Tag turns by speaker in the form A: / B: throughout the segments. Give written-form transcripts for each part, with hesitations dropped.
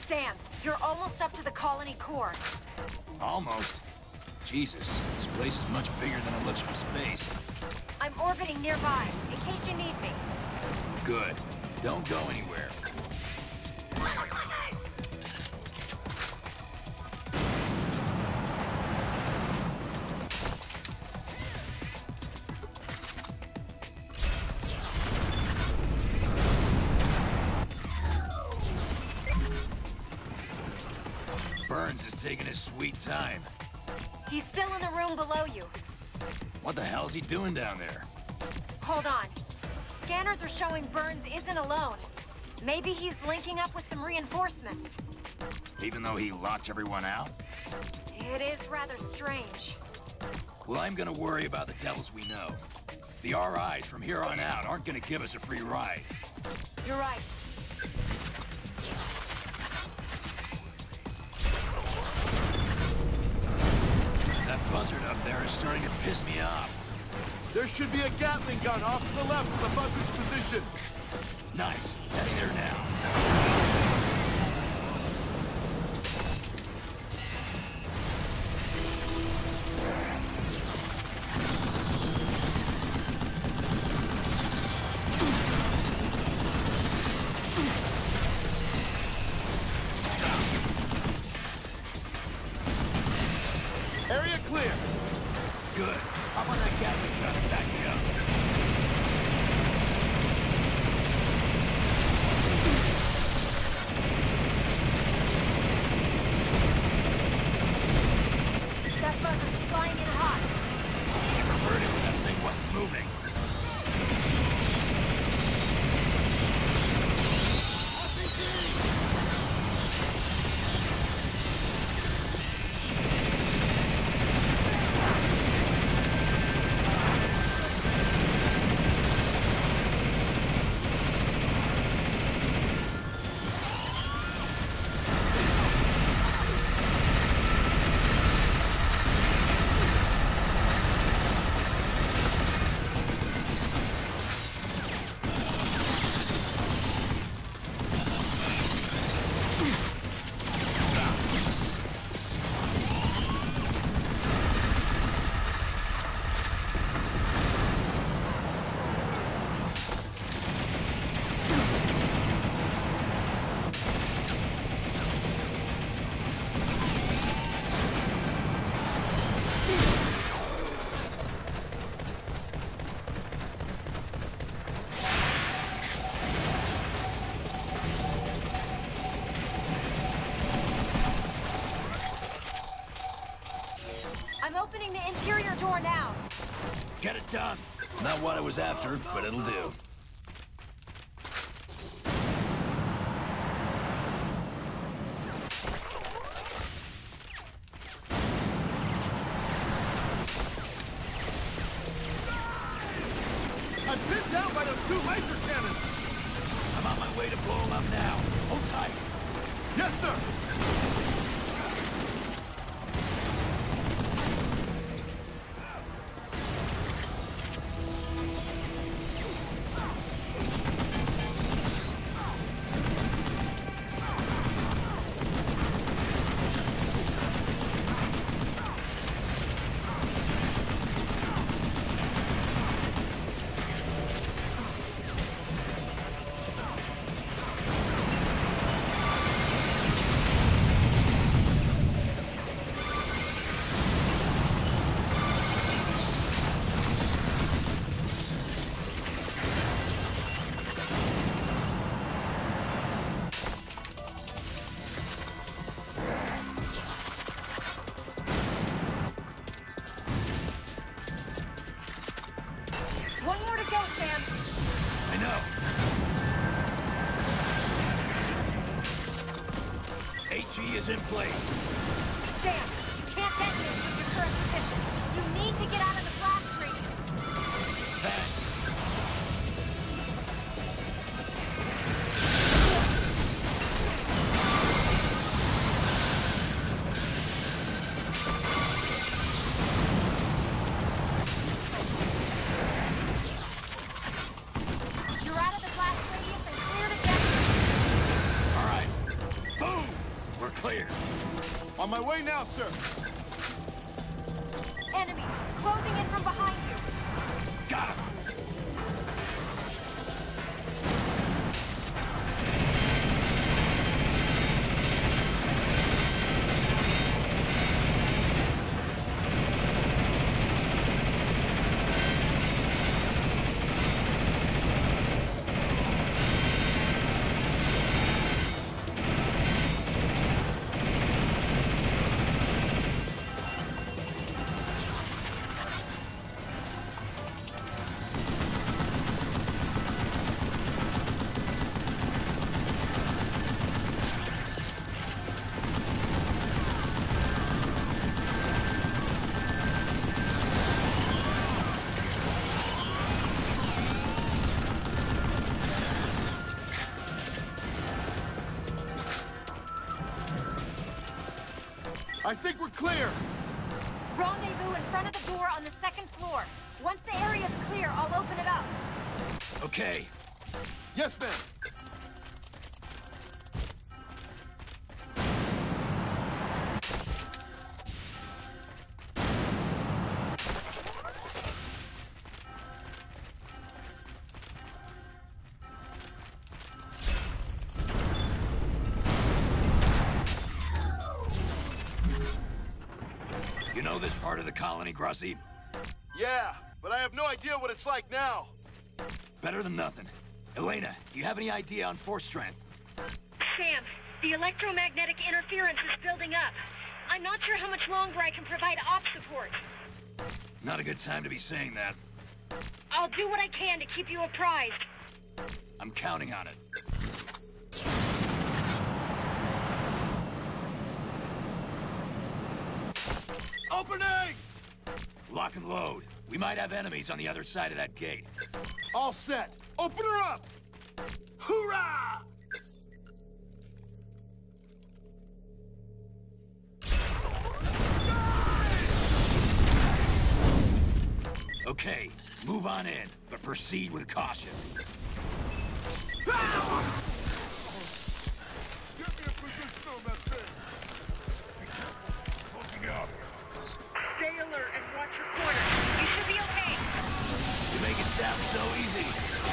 A: Sam, you're almost up to the colony core.
B: Almost. Jesus, this place is much bigger than it looks from space.
A: I'm orbiting nearby, in case you need me.
B: Good. Don't go anywhere. Burns is taking his sweet time.
A: He's still in the room below you.
B: What the hell's he doing down there?
A: Hold on. Scanners are showing Burns isn't alone. Maybe he's linking up with some reinforcements.
B: Even though he locked everyone out?
A: It is rather strange.
B: Well, I'm gonna worry about the devils we know. The RIs from here on out aren't gonna give us a free ride.
A: You're right.
B: That buzzard up there is starting to piss me off.
C: There should be a Gatling gun off to the left of the buzzard's position.
B: Nice. Heading there now.
C: Area clear.
B: Good. I'm on that Gatling gun and back me up.
A: That buzzard's flying in hot.
B: I preferred it when that thing wasn't moving.
A: I'm opening the interior door now.
B: Get it done. Not what I was after, but it'll do.
C: I'm pinned down by those two laser cannons.
B: I'm on my way to blow them up now. Hold tight.
C: Yes, sir.
A: One more to go, Sam.
B: I know. HE is in place.
A: Sam, you can't detonate with your current position. You need to get out of the blast radius.
B: Thanks.
A: You're out of the blast radius and clear to detonate.
B: All right. Boom!
C: On my way now, sir.
A: Enemies, closing in from behind you.
B: Got him!
C: I think we're clear.
A: Rendezvous in front of the door on the second floor. Once the area's clear, I'll open it up.
B: Okay.
C: Yes, ma'am.
B: You know this part of the colony, Grossi?
C: Yeah, but I have no idea what it's like now.
B: Better than nothing. Elena, do you have any idea on force strength?
A: Sam, the electromagnetic interference is building up. I'm not sure how much longer I can provide op support.
B: Not a good time to be saying that.
A: I'll do what I can to keep you apprised.
B: I'm counting on it.
C: Opening!
B: Lock and load. We might have enemies on the other side of that gate.
C: All set. Open her up! Hoorah!
B: Okay, move on in, but proceed with caution.
C: Get me a position on that thing.
B: Looking up.
A: Stay alert and watch your corner. You should be okay.
B: You make it sound so easy.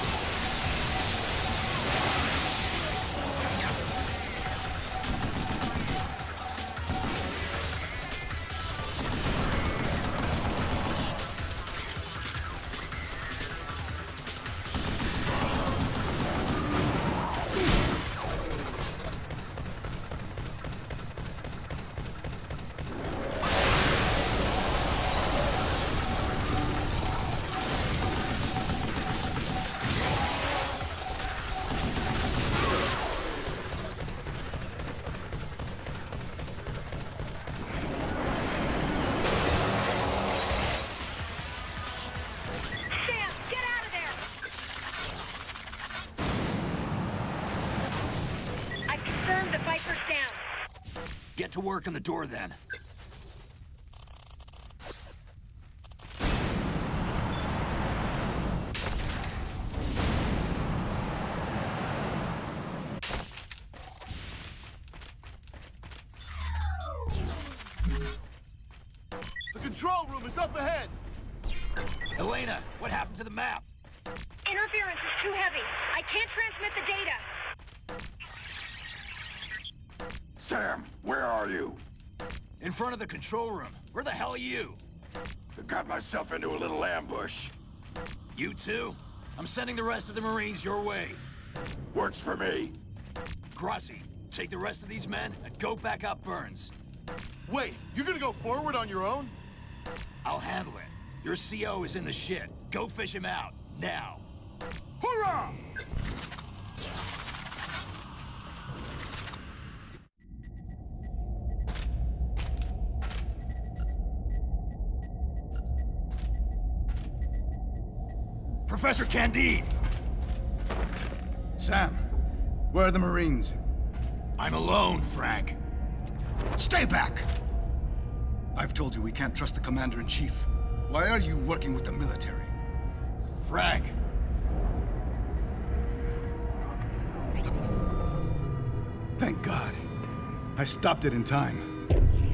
B: Get to work on the door, then.
C: The control room is up ahead.
B: Elena, what happened to the map?
A: Interference is too heavy. I can't transmit the data.
D: Sam, where are you?
B: In front of the control room. Where the hell are you?
D: I got myself into a little ambush.
B: You too? I'm sending the rest of the Marines your way.
D: Works for me.
B: Grossi, take the rest of these men and go back up Burns.
C: Wait, you're gonna go forward on your own?
B: I'll handle it. Your CO is in the shit. Go fish him out, now.
C: Hoorah!
B: Professor Candide!
E: Sam, where are the Marines?
B: I'm alone, Frank.
E: Stay back! I've told you we can't trust the Commander-in-Chief. Why are you working with the military?
B: Frank.
E: Thank God. I stopped it in time.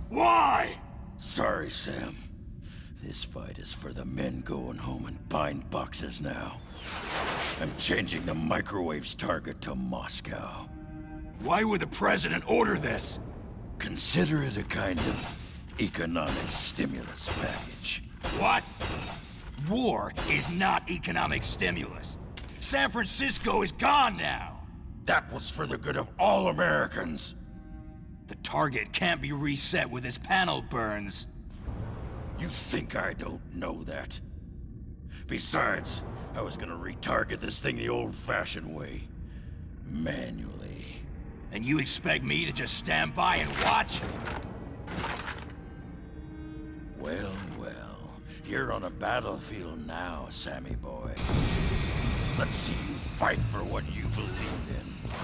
B: Why?
D: Sorry, Sam. This fight is for the men going home in pine boxes now. I'm changing the microwave's target to Moscow.
B: Why would the president order this?
D: Consider it a kind of economic stimulus package.
B: What? War is not economic stimulus. San Francisco is gone now.
D: That was for the good of all Americans.
B: The target can't be reset with this panel burns.
D: You think I don't know that? Besides, I was gonna retarget this thing the old-fashioned way. Manually.
B: And you expect me to just stand by and watch?
D: Well, well. You're on a battlefield now, Sammy boy. Let's see you fight for what you believe in.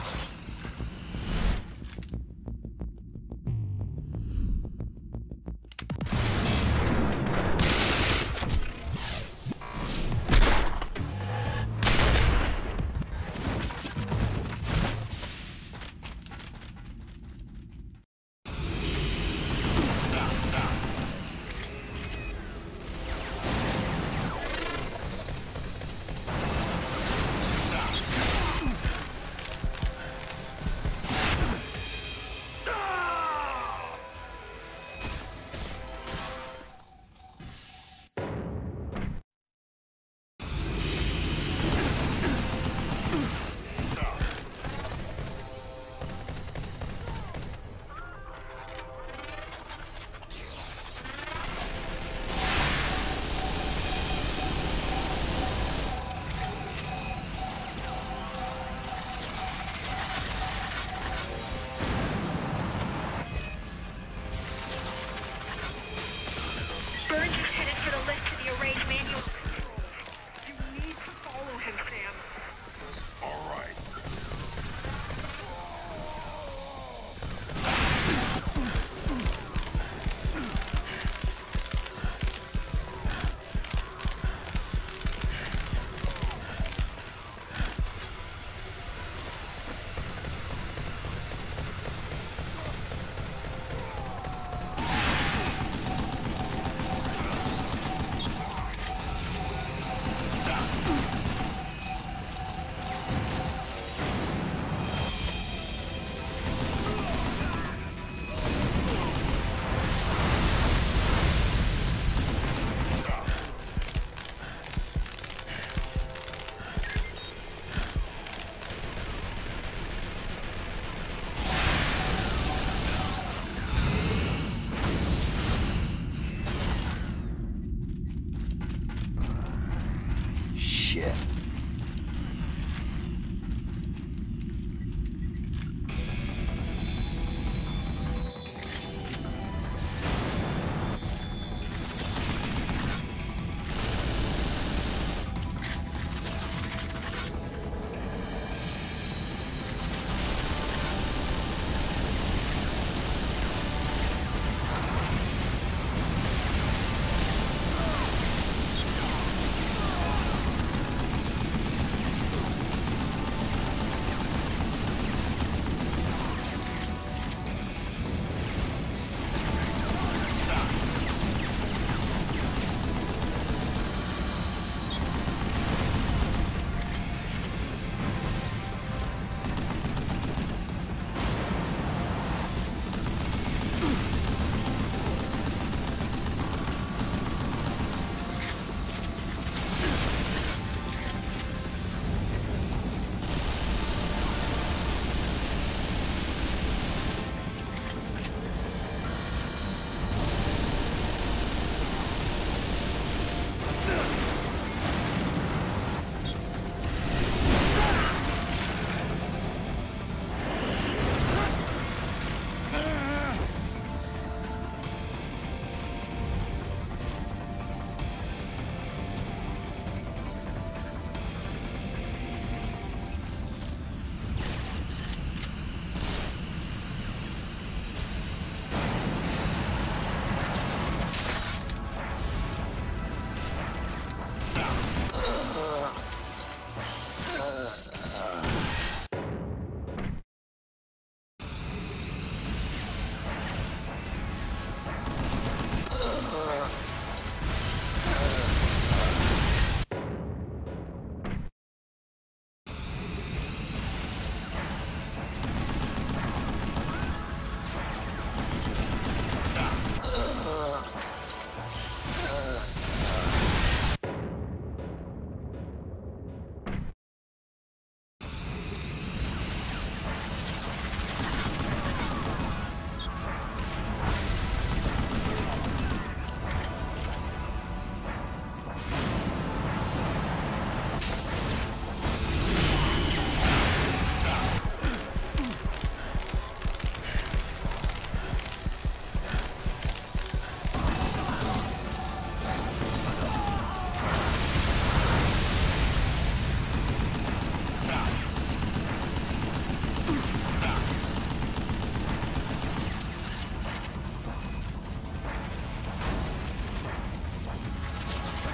F: Burns is headed for the left of the array's manual controls. You need to follow him, Sam.
D: All right.
B: Shit.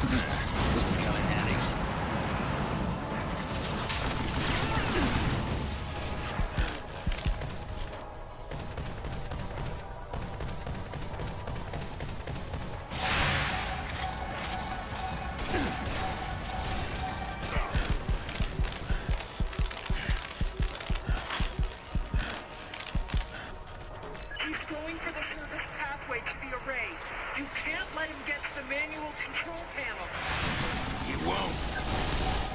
B: This will come in handy.
F: He's going for the service pathway to the array. You can't let him get to the manual control panel.
B: He won't.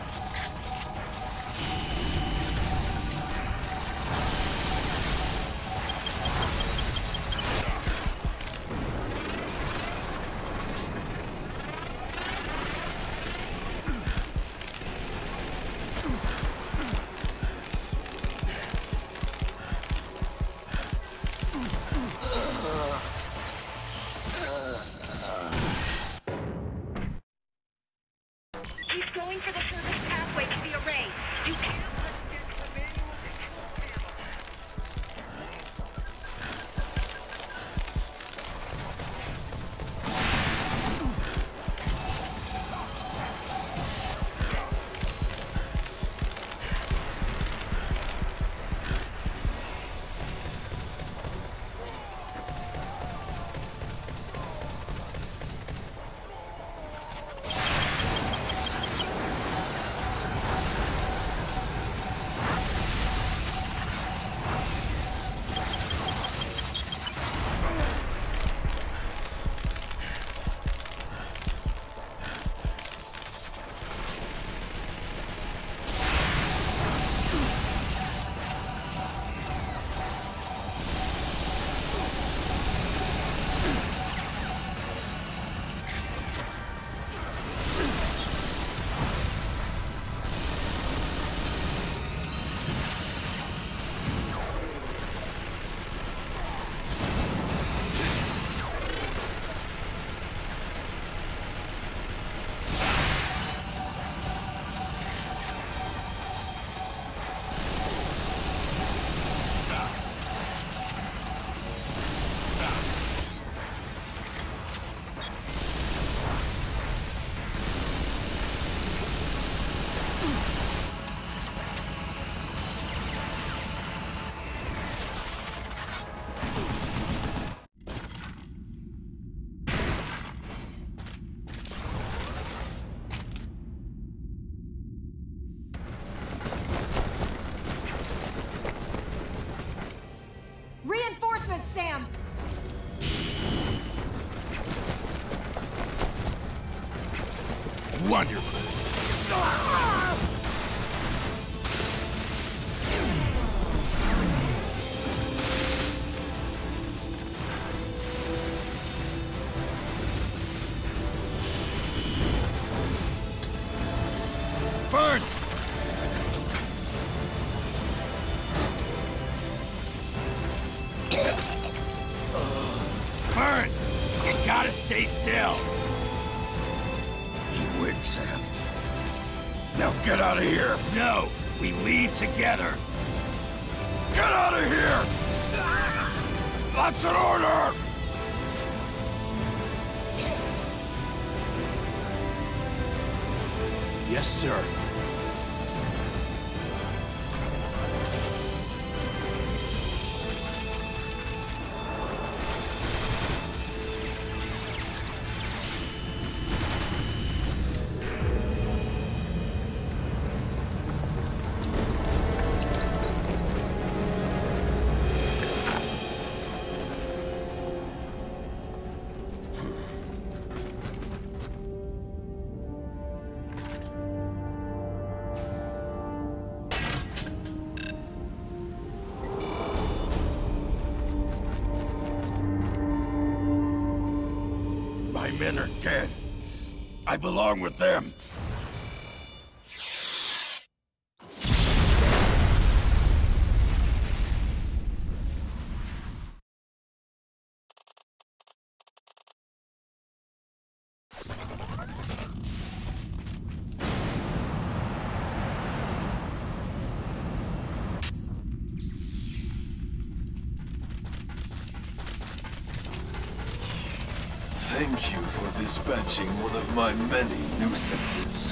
F: He's going for the service pathway to the array. You can't let him get to the manual control panel.
A: Reinforcements, Sam!
B: Wonderful. Burns! Burns! You gotta stay still!
D: You win, Sam. Now get out of here!
B: No! We leave together!
D: Get out of here! That's an order!
B: Yes, sir.
D: My men are dead. I belong with them.
C: Thank you,
G: for dispatching one of my many nuisances.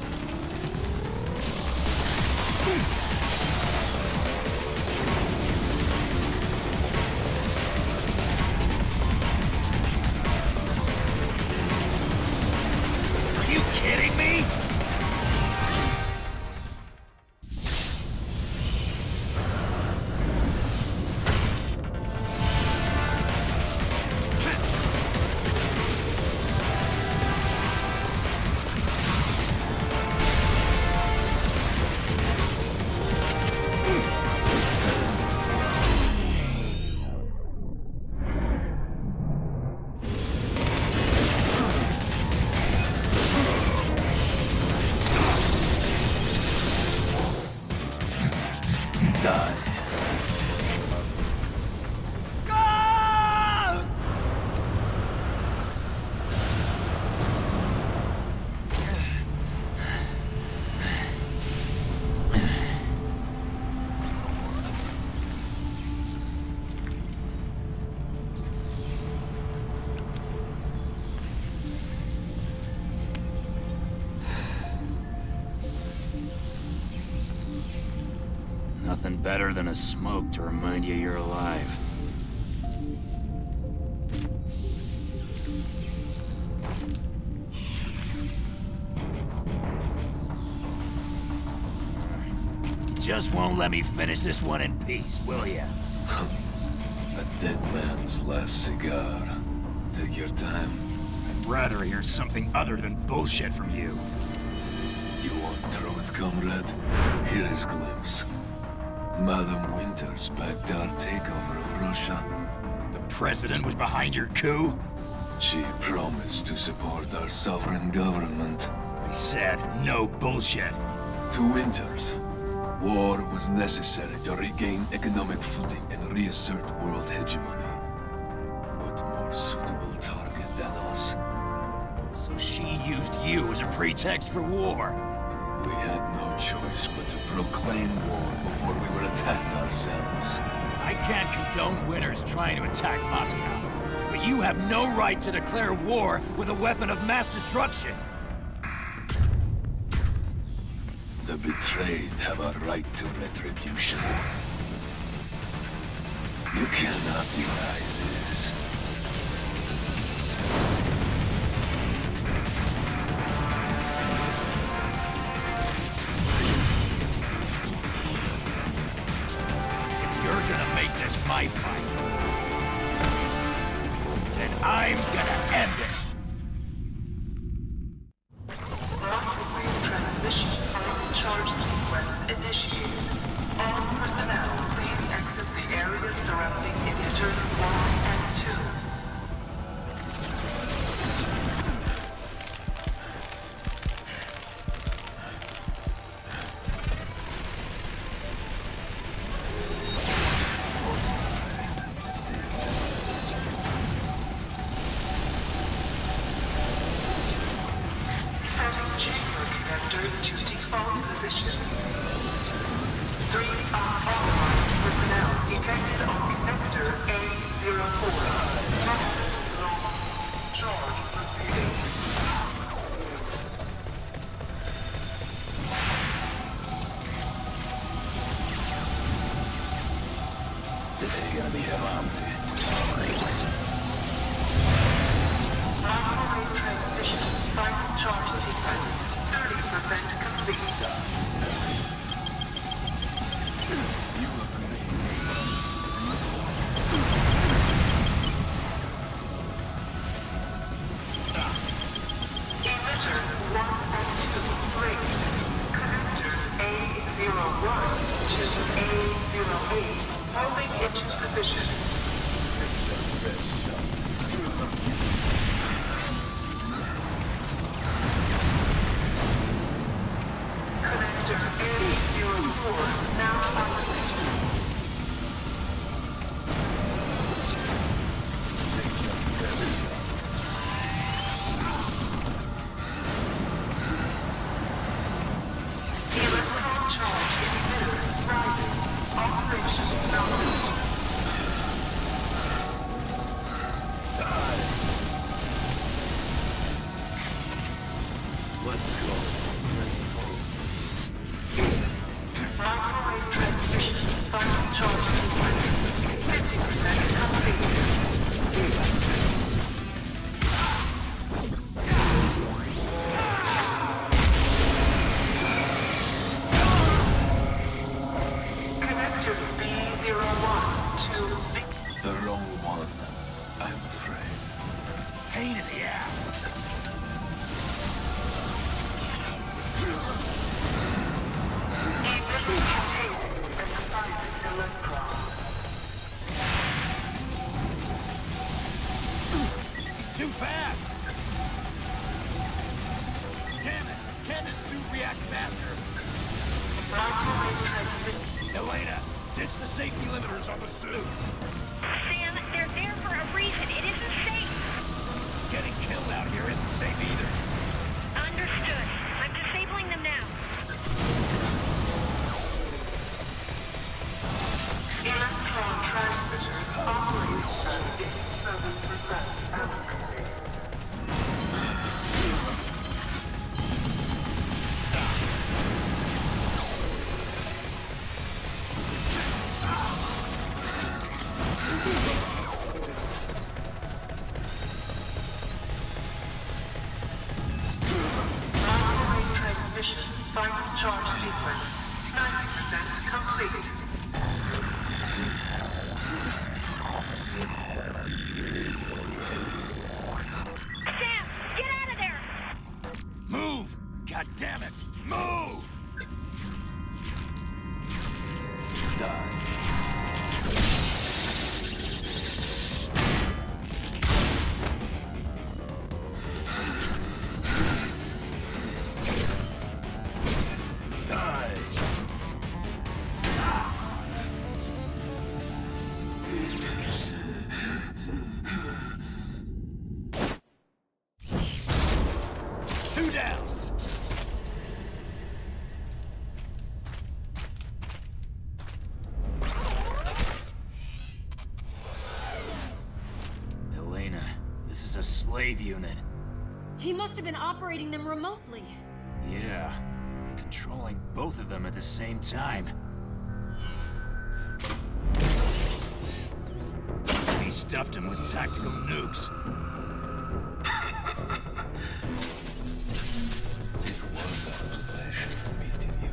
B: Are you kidding me? Nothing better than a smoke to remind you you're alive. You just won't let me finish this one in peace, will ya?
G: A dead man's last cigar. Take your time.
B: I'd rather hear something other than bullshit from you.
G: You want truth, comrade? Here is glimpse. Madam Winters backed our takeover of Russia.
B: The president was behind your coup?
G: She promised to support our sovereign government.
B: I said no bullshit.
G: To Winters, war was necessary to regain economic footing and reassert world hegemony. What more suitable target than us?
B: So she used you as a pretext for war?
G: We had no choice but to proclaim war before we were attacked ourselves.
B: I can't condone Winters trying to attack Moscow, but you have no right to declare war with a weapon of mass destruction.
G: The betrayed have a right to retribution. You cannot deny this.
B: My fight. Then I'm gonna end it.
H: Transmission final charge sequence initiated. All personnel, please exit the area surrounding integers 1 and 2.
B: This is gonna be fun.
H: Microwave transmission final charge sequence 30% complete. Emitters 1 and 2 rigged. Connectors A01 to A08 moving into position. Connector A04 now activated. Electron charge emitters rising. Operation nominal.
G: Let's go.
H: Microwave transmission. Final charge sequence. 50% complete. Connectors B01 to B.
G: The wrong one, I'm afraid.
B: Pain in the ass.
H: Evenly contained and assigned electrons.
B: He's too fast. Damn it! Can this suit react faster?
H: Microwave transmission.
B: Elena, ditch the safety limiters on the suit.
F: Sam, they're there for a reason. It isn't safe.
B: Getting killed out here isn't safe either.
F: Understood. I'm disabling them now.
H: Electron transmitters operate at 87% accuracy. Microwave transmission. Final charge sequence. 90% complete.
F: Sam, get out of there!
B: Move! God damn it! Move! Two down! Elena, this is a slave unit.
A: He must have been operating them remotely.
B: Yeah, and controlling both of them at the same time. He stuffed him with tactical nukes.
G: It was a pleasure meeting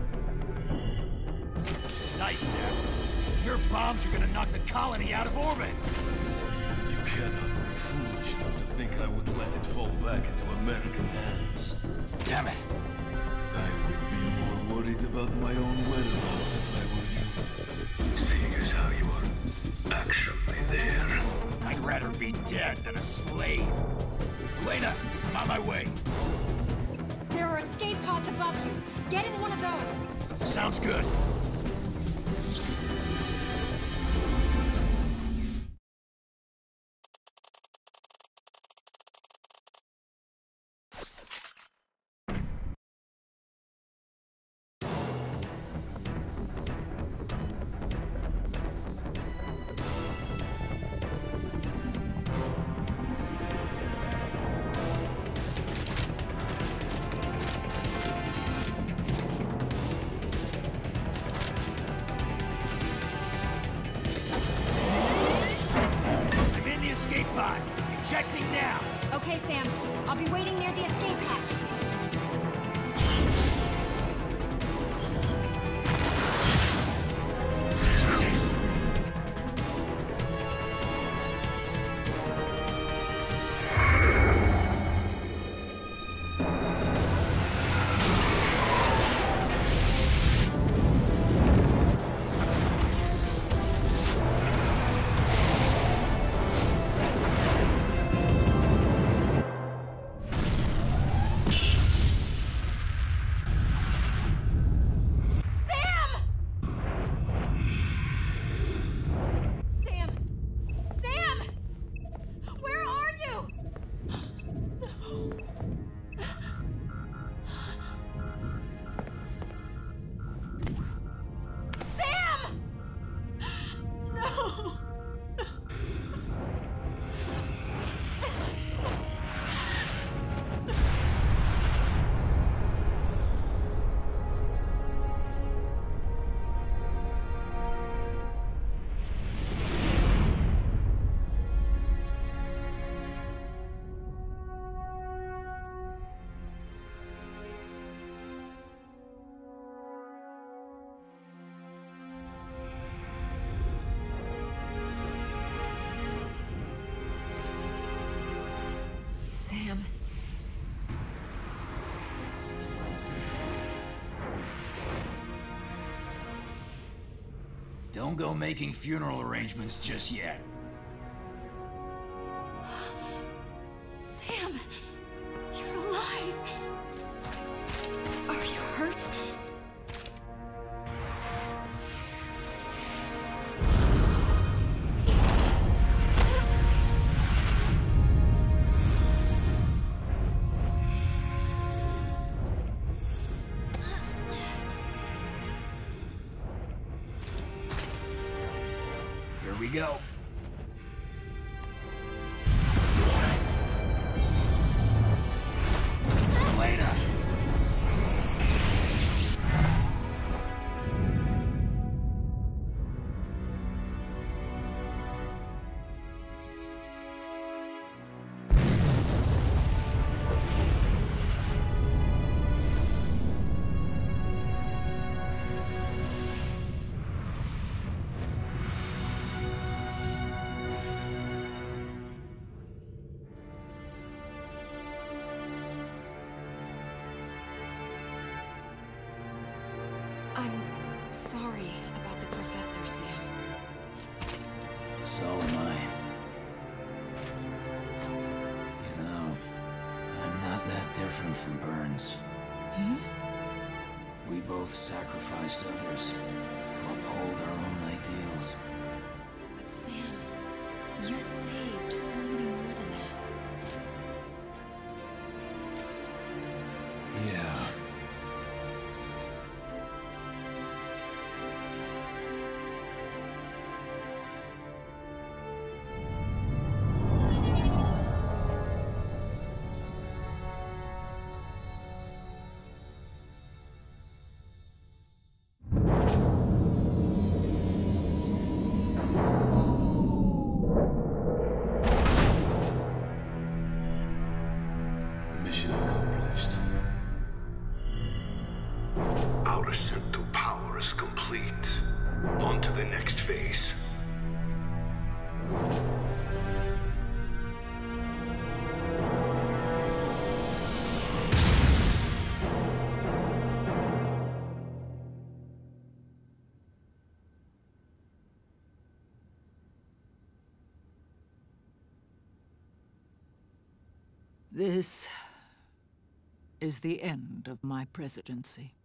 G: you.
B: Sights out. Your bombs are gonna knock the colony out of orbit.
G: You cannot be foolish enough to think I would let it fall back into American hands.
B: Damn it.
G: I would be more worried about my own whereabouts if I were you. Seeing as how you are actually there.
B: I'd rather be dead than a slave. Elena, I'm on my way.
A: There are escape pods above you. Get in one of those.
B: Sounds good. Don't go making funeral arrangements just yet.
A: Sam! You're alive! Are you hurt?
B: Here we go. Later.
A: I'm sorry about the professor, Sam.
B: So am I. You know, I'm not that different from Burns.
A: Hmm?
B: We both sacrificed others to uphold our own ideals.
A: But Sam, you saved so many more than that.
B: Yeah. Mission accomplished.
G: Our ascent to power is complete. On to the next phase.
I: This is the end of my presidency.